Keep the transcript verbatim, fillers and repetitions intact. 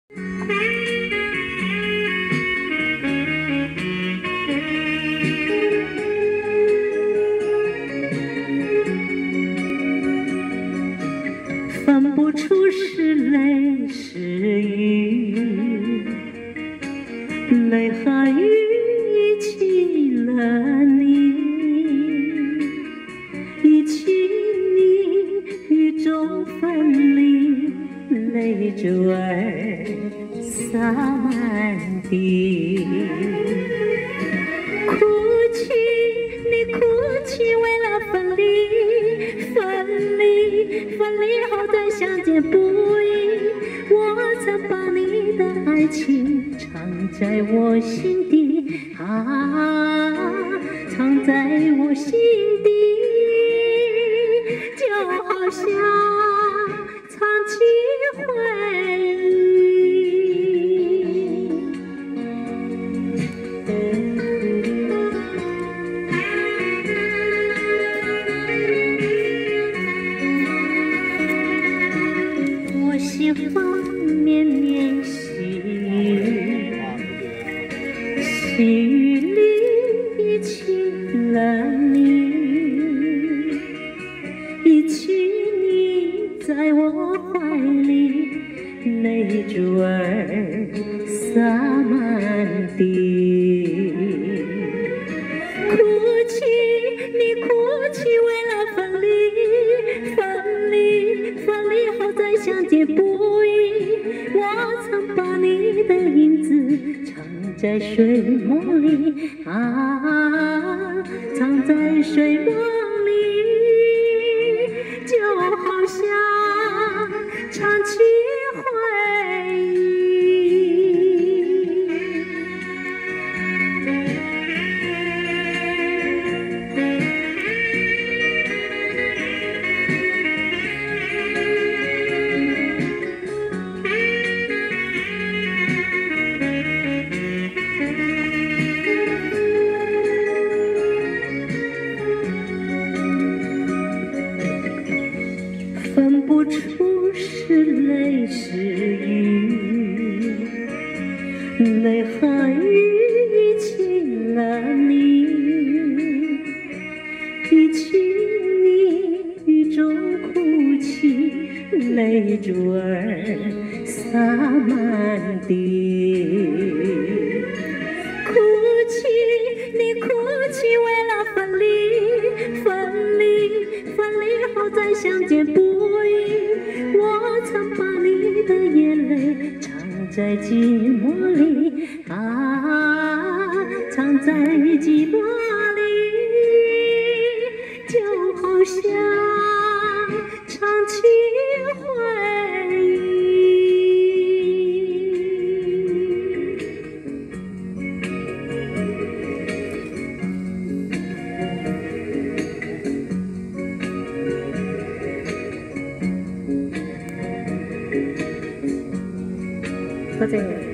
分不出是泪是雨，泪和雨一起了你，一起你雨中分离，泪珠儿洒满地。哭泣，你哭泣为了分离，分离，分离后再相见不易。我曾把你的爱情藏在我心底，啊，藏在我心底，就好像藏起回忆。我喜欢绵绵细雨，细雨里忆起了你，忆起你在我怀里，泪珠儿洒满地。哭泣，你哭泣为了分离，分离，分离后再相见不易。我曾把你的影子藏在水墨里，啊，藏在水墨里，就好像唱起回忆。分不出是泪是雨，泪和雨一起了你，一起你雨中哭泣，泪珠儿洒满地。哭泣，你哭泣为了分离，分离，分离后再相见不易。我曾把你的眼泪藏在寂寞里，啊，藏在寂寞里，就好像唱起回忆。 多谢你。